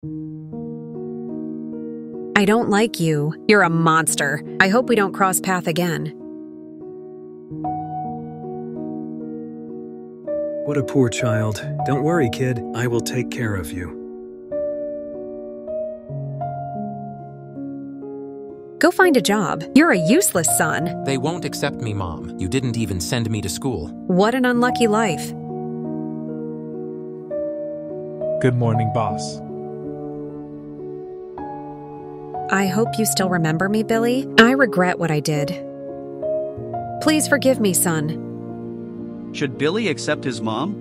I don't like you. You're a monster. I hope we don't cross path again. What a poor child. Don't worry, kid. I will take care of you. Go find a job. You're a useless son. They won't accept me, Mom. You didn't even send me to school. What an unlucky life. Good morning, boss. I hope you still remember me, Billy. I regret what I did. Please forgive me, son. Should Billy accept his mom?